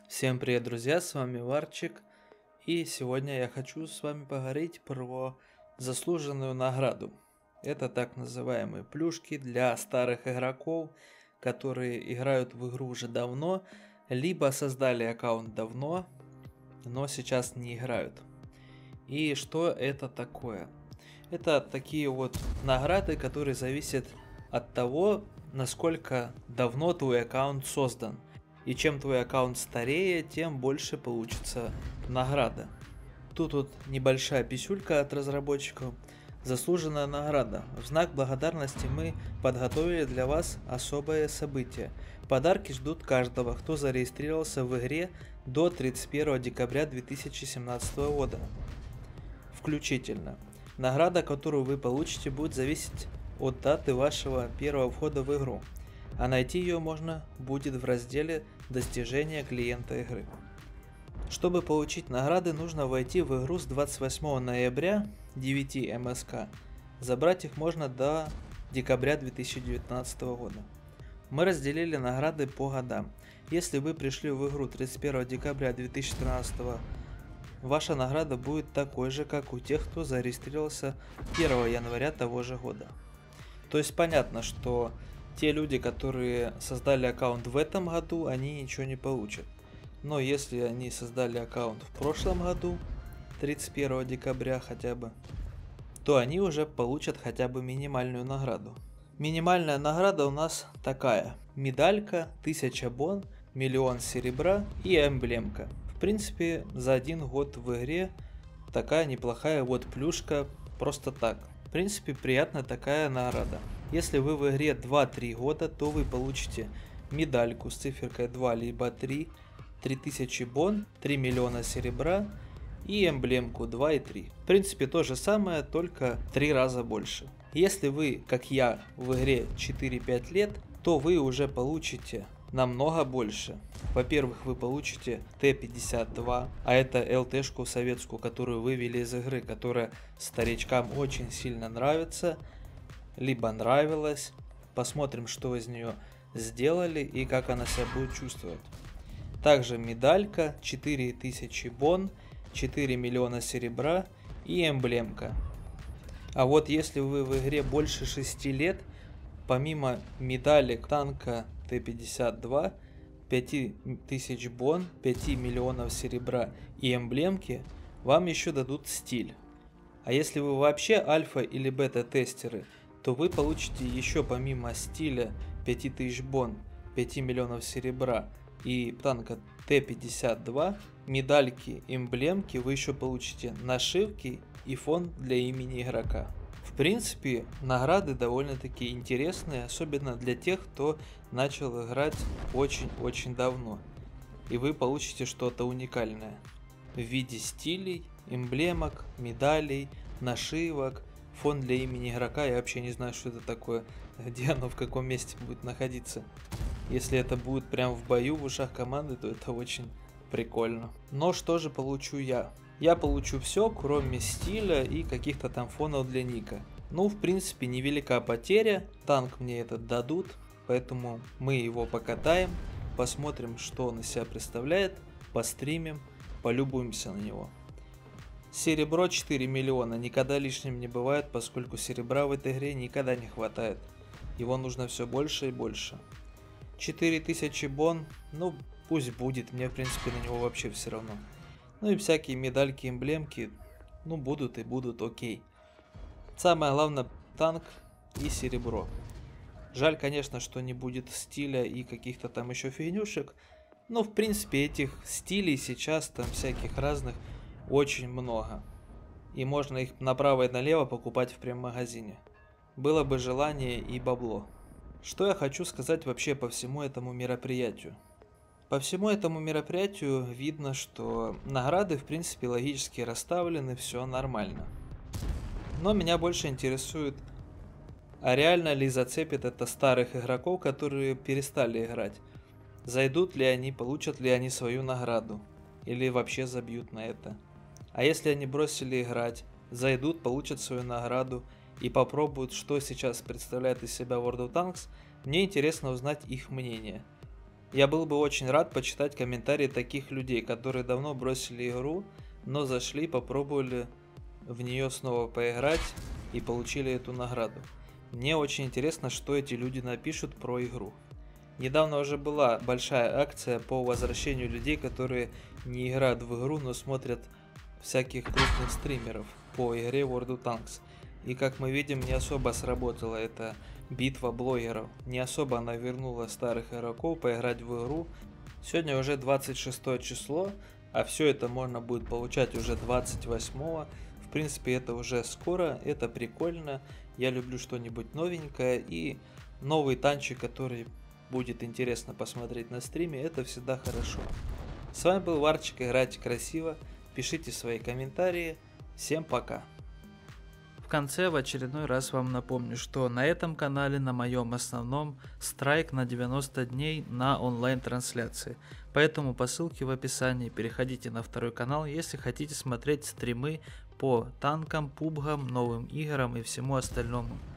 Всем привет, друзья, с вами Варчик, и сегодня я хочу с вами поговорить про заслуженную награду. Это так называемые плюшки для старых игроков, которые играют в игру уже давно, либо создали аккаунт давно, но сейчас не играют. И что это такое? Это такие вот награды, которые зависят от того, насколько давно твой аккаунт создан. И чем твой аккаунт старее, тем больше получится награда. Тут вот небольшая писюлька от разработчиков. Заслуженная награда. В знак благодарности мы подготовили для вас особое событие. Подарки ждут каждого, кто зарегистрировался в игре до 31 декабря 2017 года. Включительно. Награда, которую вы получите, будет зависеть от даты вашего первого входа в игру, а найти ее можно будет в разделе «Достижения клиента игры». Чтобы получить награды, нужно войти в игру с 28 ноября 9 МСК. Забрать их можно до декабря 2019 года. Мы разделили награды по годам. Если вы пришли в игру 31 декабря 2013 года, ваша награда будет такой же, как у тех, кто зарегистрировался 1 января того же года. То есть понятно, что те люди, которые создали аккаунт в этом году, они ничего не получат. Но если они создали аккаунт в прошлом году, 31 декабря хотя бы, то они уже получат хотя бы минимальную награду. Минимальная награда у нас такая: медалька, 1000 бон, миллион серебра и эмблемка. В принципе, за один год в игре такая неплохая вот плюшка просто так. В принципе, приятная такая награда. Если вы в игре 2-3 года, то вы получите медальку с циферкой 2 либо 3, 3000 бон, 3 миллиона серебра и эмблемку 2 и 3. В принципе, то же самое, только 3 раза больше. Если вы, как я, в игре 4-5 лет, то вы уже получите намного больше. Во-первых, вы получите Т-52, а это ЛТшку советскую, которую вывели из игры, которая старичкам очень сильно нравится, либо нравилась. Посмотрим, что из нее сделали и как она себя будет чувствовать. Также медалька, 4000 бон, 4 миллиона серебра и эмблемка. А вот если вы в игре больше 6 лет, помимо медалек, танка Т-52, 5000 бон, 5 миллионов серебра и эмблемки, вам еще дадут стиль. А если вы вообще альфа или бета тестеры, то вы получите еще помимо стиля 5000 бон, 5 миллионов серебра и танка Т-52, медальки, эмблемки, вы еще получите нашивки и фон для имени игрока. В принципе, награды довольно-таки интересные, особенно для тех, кто начал играть очень-очень давно. И вы получите что-то уникальное в виде стилей, эмблемок, медалей, нашивок, фон для имени игрока. Я вообще не знаю, что это такое, где оно, в каком месте будет находиться. Если это будет прям в бою в ушах команды, то это очень прикольно. Но что же получу я? Я получу все, кроме стиля и каких-то там фонов для ника. Ну, в принципе, невелика потеря. Танк мне этот дадут, поэтому мы его покатаем, посмотрим, что он из себя представляет, постримим, полюбуемся на него. Серебро 4 миллиона никогда лишним не бывает, поскольку серебра в этой игре никогда не хватает. Его нужно все больше и больше. 4000 бон, ну пусть будет, мне в принципе на него вообще все равно. Ну и всякие медальки, эмблемки, ну будут и будут, окей. Самое главное танк и серебро. Жаль, конечно, что не будет стиля и каких-то там еще фигнюшек. Но в принципе этих стилей сейчас там всяких разных очень много. И можно их направо и налево покупать в прем-магазине. Было бы желание и бабло. Что я хочу сказать вообще по всему этому мероприятию? По всему этому мероприятию видно, что награды в принципе логически расставлены, все нормально. Но меня больше интересует, а реально ли зацепит это старых игроков, которые перестали играть? Зайдут ли они, получат ли они свою награду? Или вообще забьют на это? А если они бросили играть, зайдут, получат свою награду и попробуют, что сейчас представляет из себя World of Tanks, мне интересно узнать их мнение. Я был бы очень рад почитать комментарии таких людей, которые давно бросили игру, но зашли, попробовали в нее снова поиграть и получили эту награду. Мне очень интересно, что эти люди напишут про игру. Недавно уже была большая акция по возвращению людей, которые не играют в игру, но смотрят всяких крупных стримеров по игре World of Tanks. И как мы видим, не особо сработала эта битва блогеров. Не особо она вернула старых игроков поиграть в игру. Сегодня уже 26 число, а все это можно будет получать уже 28. В принципе, это уже скоро, это прикольно. Я люблю что-нибудь новенькое, и новый танчик, который будет интересно посмотреть на стриме, это всегда хорошо. С вами был Варчик, играйте красиво, пишите свои комментарии. Всем пока. В конце в очередной раз вам напомню, что на этом канале, на моем основном, страйк на 90 дней на онлайн трансляции. Поэтому по ссылке в описании переходите на второй канал, если хотите смотреть стримы по танкам, пубгам, новым играм и всему остальному.